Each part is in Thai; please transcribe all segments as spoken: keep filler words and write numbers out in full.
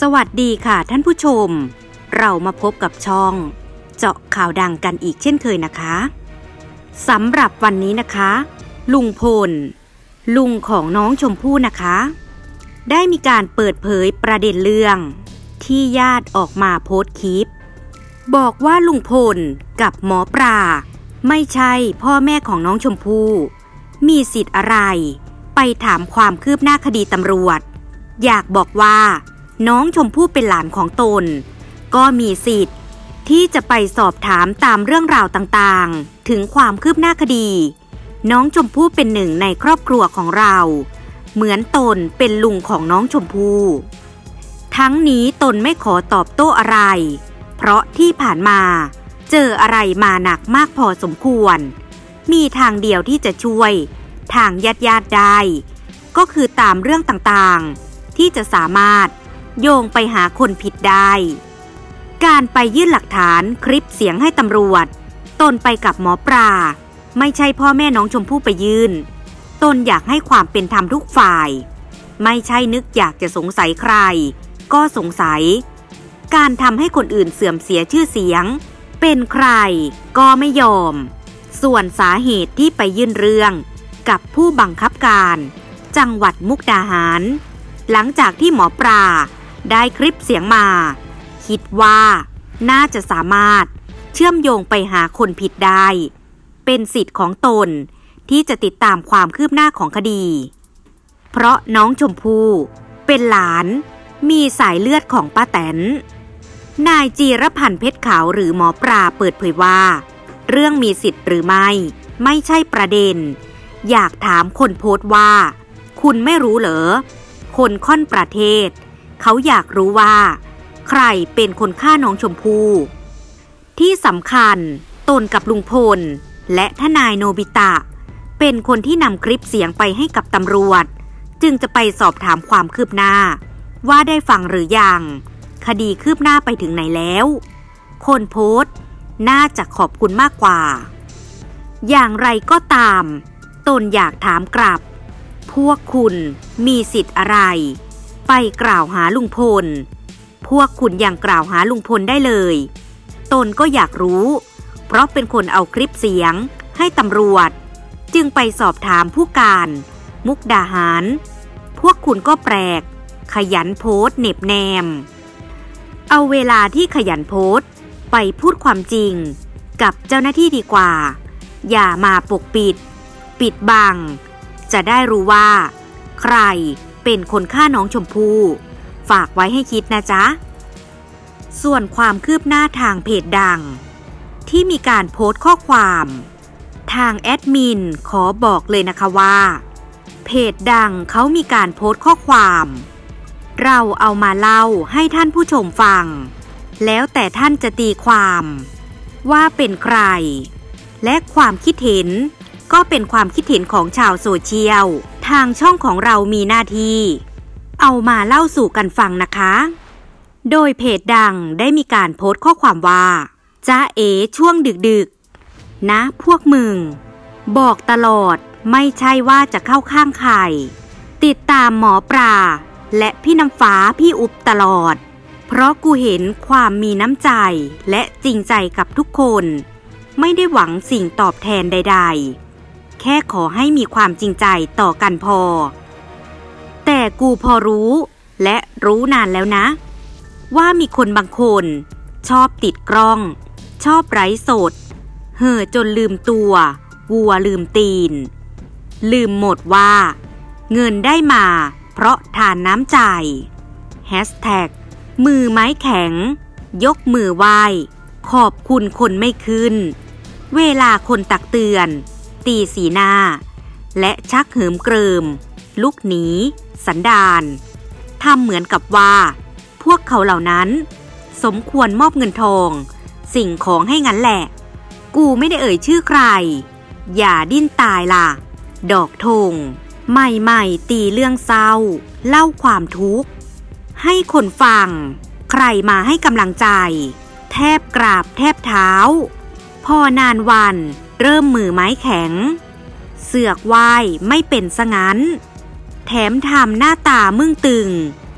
วัสดีค่ะท่านผู้ชมเรามาพบกับช่องเจาะข่าวดังกันอีกเช่นเคยนะคะสำหรับวันนี้นะคะลุงพลลุงของน้องชมพู่นะคะได้มีการเปิดเผยประเด็นเรื่องที่ญาติออกมาโพสต์คลิปบอกว่าลุงพลกับหมอปลาไม่ใช่พ่อแม่ของน้องชมพู่มีสิทธิ์อะไรไปถามความคืบหน้าคดีตำรวจอยากบอกว่าน้องชมพู่เป็นหลานของตนก็มีสิทธิ์ที่จะไปสอบถามตามเรื่องราวต่างๆถึงความคืบหน้าคดีน้องชมพู่เป็นหนึ่งในครอบครัวของเราเหมือนตนเป็นลุงของน้องชมพู่ทั้งนี้ตนไม่ขอตอบโต้อะไรเพราะที่ผ่านมาเจออะไรมาหนักมากพอสมควรมีทางเดียวที่จะช่วยทางญาติญาติได้ก็คือตามเรื่องต่างๆที่จะสามารถโยงไปหาคนผิดได้การไปยื่นหลักฐานคลิปเสียงให้ตำรวจตนไปกับหมอปลาไม่ใช่พ่อแม่น้องชมพู่ไปยื่นตนอยากให้ความเป็นธรรมทุกฝ่ายไม่ใช่นึกอยากจะสงสัยใครก็สงสัยการทำให้คนอื่นเสื่อมเสียชื่อเสียงเป็นใครก็ไม่ยอมส่วนสาเหตุที่ไปยื่นเรื่องกับผู้บังคับการจังหวัดมุกดาหารหลังจากที่หมอปลาได้คลิปเสียงมาคิดว่าน่าจะสามารถเชื่อมโยงไปหาคนผิดได้เป็นสิทธิ์ของตนที่จะติดตามความคืบหน้าของคดีเพราะน้องชมพู่เป็นหลานมีสายเลือดของป้าแตนนายจีรพันธ์เพชรขาวหรือหมอปลาเปิดเผยว่าเรื่องมีสิทธิ์หรือไม่ไม่ใช่ประเด็นอยากถามคนโพสต์ว่าคุณไม่รู้เหรอคนค่อนประเทศเขาอยากรู้ว่าใครเป็นคนฆ่าน้องชมพู่ที่สำคัญตนกับลุงพลและทนายโนบิตะเป็นคนที่นำคลิปเสียงไปให้กับตำรวจจึงจะไปสอบถามความคืบหน้าว่าได้ฟังหรือยังคดีคืบหน้าไปถึงไหนแล้วคนโพสต์น่าจะขอบคุณมากกว่าอย่างไรก็ตามตนอยากถามกลับพวกคุณมีสิทธิ์อะไรไปกล่าวหาลุงพลพวกคุณยังกล่าวหาลุงพลได้เลยตนก็อยากรู้เพราะเป็นคนเอาคลิปเสียงให้ตำรวจจึงไปสอบถามผู้การมุกดาหารพวกคุณก็แปลกขยันโพสต์เน็บแนมเอาเวลาที่ขยันโพสต์ไปพูดความจริงกับเจ้าหน้าที่ดีกว่าอย่ามาปกปิดปิดบังจะได้รู้ว่าใครเป็นคนฆ่าน้องชมพู่ฝากไว้ให้คิดนะจ๊ะส่วนความคืบหน้าทางเพจดังที่มีการโพสต์ข้อความทางแอดมินขอบอกเลยนะคะว่าเพจดังเขามีการโพสต์ข้อความเราเอามาเล่าให้ท่านผู้ชมฟังแล้วแต่ท่านจะตีความว่าเป็นใครและความคิดเห็นก็เป็นความคิดเห็นของชาวโซเชียลทางช่องของเรามีหน้าที่เอามาเล่าสู่กันฟังนะคะโดยเพจดังได้มีการโพสต์ข้อความว่าจ๊ะเอ๋ช่วงดึกๆนะพวกมึงบอกตลอดไม่ใช่ว่าจะเข้าข้างใครติดตามหมอปลาและพี่น้ำฟ้าพี่อุ๊บตลอดเพราะกูเห็นความมีน้ำใจและจริงใจกับทุกคนไม่ได้หวังสิ่งตอบแทนใดๆแค่ขอให้มีความจริงใจต่อกันพอแต่กูพอรู้และรู้นานแล้วนะว่ามีคนบางคนชอบติดกล้องชอบไร้สดเห่อจนลืมตัววัวลืมตีนลืมหมดว่าเงินได้มาเพราะทานน้ำใจแฮชแท็กมือไม้แข็งยกมือไหว้ขอบคุณคนไม่ขึ้นเวลาคนตักเตือนตีสีหน้าและชักเหิมเกริมลุกหนีสันดานทำเหมือนกับว่าพวกเขาเหล่านั้นสมควรมอบเงินทองสิ่งของให้งั้นแหละกูไม่ได้เอ่ยชื่อใครอย่าดิ้นตายล่ะดอกธงใหม่ๆตีเรื่องเศร้าเล่าความทุกข์ให้คนฟังใครมาให้กำลังใจแทบกราบแทบเท้าพอนานวันเริ่มมือไม้แข็งเสือกไหว้ไม่เป็นซะงั้นแถมทำหน้าตามึงตึง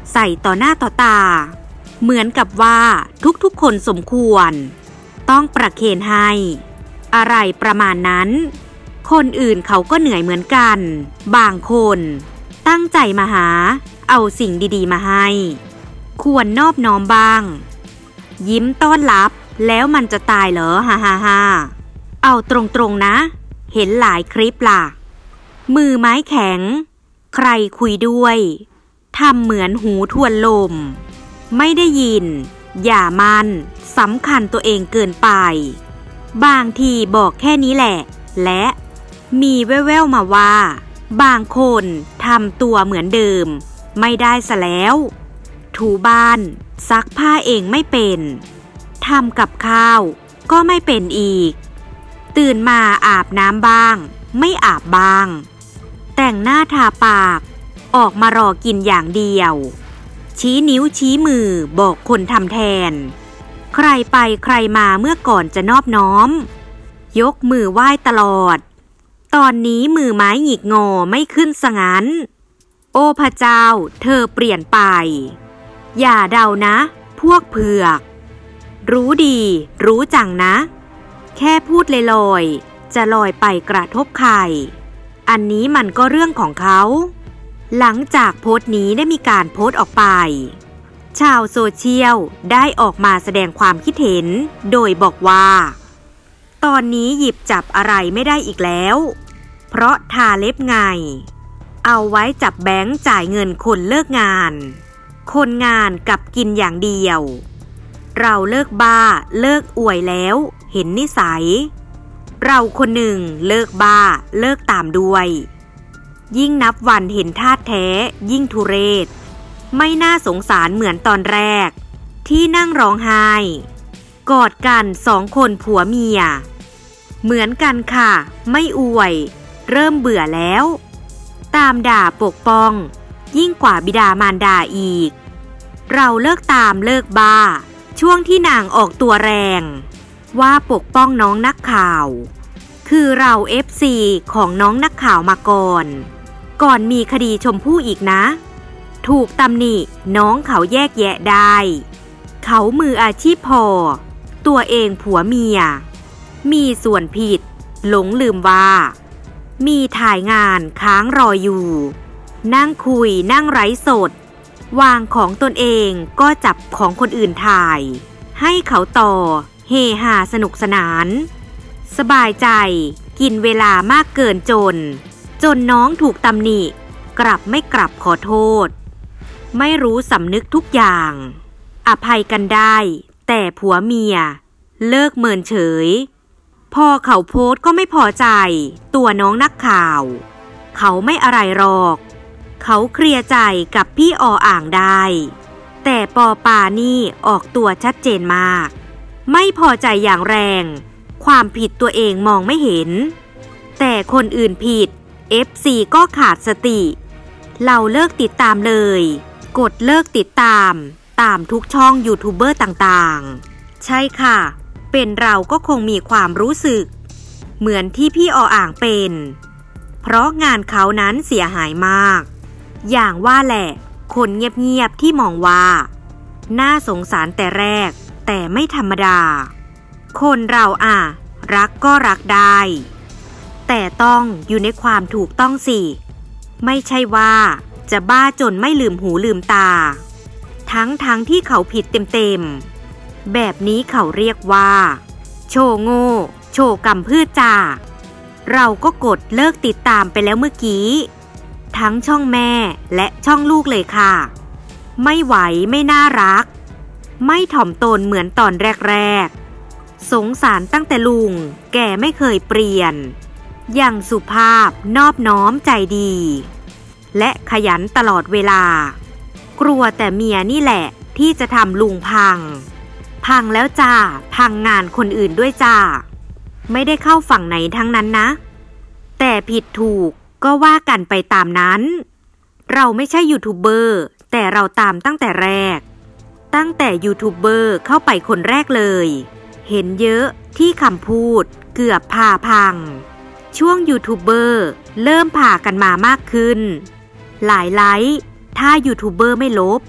ใส่ต่อหน้าต่อตาเหมือนกับว่าทุกๆคนสมควรต้องประเคนให้อะไรประมาณนั้นคนอื่นเขาก็เหนื่อยเหมือนกันบางคนตั้งใจมาหาเอาสิ่งดีๆมาให้ควรนอบน้อมบ้างยิ้มต้อนรับแล้วมันจะตายเหรอฮ่าฮ่าฮ่าเอาตรงๆนะเห็นหลายคลิปล่ะมือไม้แข็งใครคุยด้วยทำเหมือนหูทวนลมไม่ได้ยินอย่ามันสำคัญตัวเองเกินไปบางทีบอกแค่นี้แหละและมีแว่วๆมาว่าบางคนทำตัวเหมือนเดิมไม่ได้ซะแล้วถูบ้านซักผ้าเองไม่เป็นทำกับข้าวก็ไม่เป็นอีกตื่นมาอาบน้ำบ้างไม่อาบบ้างแต่งหน้าทาปากออกมารอกินอย่างเดียวชี้นิ้วชี้มือบอกคนทำแทนใครไปใครมาเมื่อก่อนจะนอบน้อมยกมือไหว้ตลอดตอนนี้มือไม้หงิกงอไม่ขึ้นซะงั้นโอ้พระเจ้าเธอเปลี่ยนไปอย่าเดานะพวกเผือกรู้ดีรู้จังนะแค่พูดลอยๆจะลอยไปกระทบใครอันนี้มันก็เรื่องของเขาหลังจากโพสต์นี้ได้มีการโพสต์ออกไปชาวโซเชียลได้ออกมาแสดงความคิดเห็นโดยบอกว่าตอนนี้หยิบจับอะไรไม่ได้อีกแล้วเพราะทาเล็บไงเอาไว้จับแบงค์จ่ายเงินคนเลิกงานคนงานกับกินอย่างเดียวเราเลิกบ้าเลิกอวยแล้วเห็นนิสัยเราคนหนึ่งเลิกบ้าเลิกตามด้วยยิ่งนับวันเห็นท่าแท้ยิ่งทุเรศไม่น่าสงสารเหมือนตอนแรกที่นั่งร้องไห้กอดกันสองคนผัวเมียเหมือนกันค่ะไม่อวยเริ่มเบื่อแล้วตามด่าปกป้องยิ่งกว่าบิดามารดาอีกเราเลิกตามเลิกบ้าช่วงที่นางออกตัวแรงว่าปกป้องน้องนักข่าวคือเรา เอฟ ซี ของน้องนักข่าวมาก่อนก่อนมีคดีชมพู่อีกนะถูกตำหนิน้องเขาแยกแยะได้เขามืออาชีพพอตัวเองผัวเมียมีส่วนผิดหลงลืมว่ามีถ่ายงานค้างรออยู่นั่งคุยนั่งไร้สดวางของตนเองก็จับของคนอื่นถ่ายให้เขาต่อเฮฮาสนุกสนานสบายใจกินเวลามากเกินจนจนน้องถูกตำหนิกลับไม่กลับขอโทษไม่รู้สำนึกทุกอย่างอภัยกันได้แต่ผัวเมียเลิกเมินเฉยพอเขาโพสต์ก็ไม่พอใจตัวน้องนักข่าวเขาไม่อะไรหรอกเขาเคลียร์ใจกับพี่ออ่างได้แต่ปอปานี่ออกตัวชัดเจนมากไม่พอใจอย่างแรงความผิดตัวเองมองไม่เห็นแต่คนอื่นผิด เอฟ ซี ก็ขาดสติเราเลิกติดตามเลยกดเลิกติดตามตามทุกช่องยูทูบเบอร์ต่างๆใช่ค่ะเป็นเราก็คงมีความรู้สึกเหมือนที่พี่ออ่างเป็นเพราะงานเขานั้นเสียหายมากอย่างว่าแหละคนเงียบๆที่มองว่าน่าสงสารแต่แรกแต่ไม่ธรรมดาคนเราอ่ะรักก็รักได้แต่ต้องอยู่ในความถูกต้องสิไม่ใช่ว่าจะบ้าจนไม่ลืมหูลืมตาทั้งทั้งที่เขาผิดเต็มๆแบบนี้เขาเรียกว่าโชว์โง่โชว์กำพืชจ่าเราก็กดเลิกติดตามไปแล้วเมื่อกี้ทั้งช่องแม่และช่องลูกเลยค่ะไม่ไหวไม่น่ารักไม่ถ่อมตนเหมือนตอนแรกๆสงสารตั้งแต่ลุงแกไม่เคยเปลี่ยนอย่างสุภาพนอบน้อมใจดีและขยันตลอดเวลากลัวแต่เมียนี่แหละที่จะทำลุงพังพังแล้วจ้าพังงานคนอื่นด้วยจ้าไม่ได้เข้าฝั่งไหนทั้งนั้นนะแต่ผิดถูกก็ว่ากันไปตามนั้นเราไม่ใช่ยูทูบเบอร์แต่เราตามตั้งแต่แรกตั้งแต่ยูทูบเบอร์เข้าไปคนแรกเลยเห็นเยอะที่คำพูดเกือบพาพังช่วงยูทูบเบอร์เริ่มพากันมามากขึ้นหลายไลค์ถ้ายูทูบเบอร์ไม่ลบ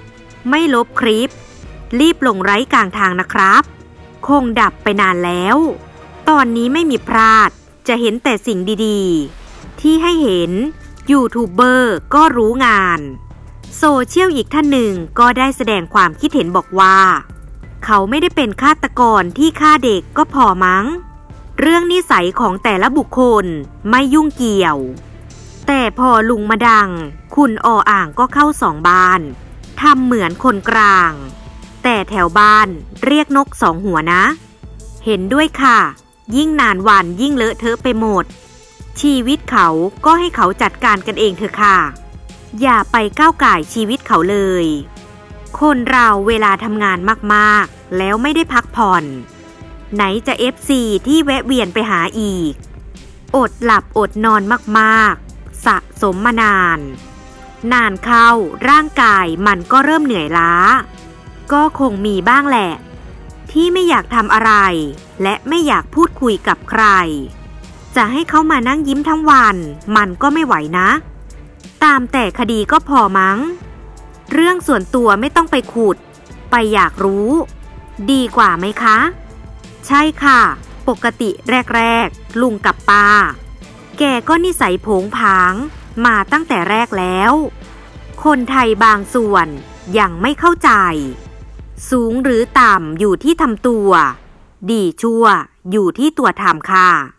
ไม่ลบคลิปรีบลงไลฟ์กลางทางนะครับคงดับไปนานแล้วตอนนี้ไม่มีพลาดจะเห็นแต่สิ่งดีๆที่ให้เห็นยูทูบเบอร์ก็รู้งานโซเชียลอีกท่านหนึ่งก็ได้แสดงความคิดเห็นบอกว่าเขาไม่ได้เป็นฆาตกรที่ฆ่าเด็กก็พอมั้งเรื่องนิสัยของแต่ละบุคคลไม่ยุ่งเกี่ยวแต่พอลุงมาดังคุณออ่างก็เข้าสองบ้านทำเหมือนคนกลางแต่แถวบ้านเรียกนกสองหัวนะเห็นด้วยค่ะยิ่งนานวันยิ่งเลอะเทอะไปหมดชีวิตเขาก็ให้เขาจัดการกันเองเถอะค่ะอย่าไปก้าวก่ายชีวิตเขาเลยคนเราเวลาทำงานมากๆแล้วไม่ได้พักผ่อนไหนจะ เอฟ ซี ที่แวะเวียนไปหาอีกอดหลับอดนอนมากๆสะสมมานานนานเข้าร่างกายมันก็เริ่มเหนื่อยล้าก็คงมีบ้างแหละที่ไม่อยากทำอะไรและไม่อยากพูดคุยกับใครจะให้เขามานั่งยิ้มทั้งวันมันก็ไม่ไหวนะตามแต่คดีก็พอมั้งเรื่องส่วนตัวไม่ต้องไปขุดไปอยากรู้ดีกว่าไหมคะใช่ค่ะปกติแรกๆลุงกับป้าแกก็นิสัยโผงผางมาตั้งแต่แรกแล้วคนไทยบางส่วนยังไม่เข้าใจสูงหรือต่ำอยู่ที่ทำตัวดีชั่วอยู่ที่ตัวทำค่ะ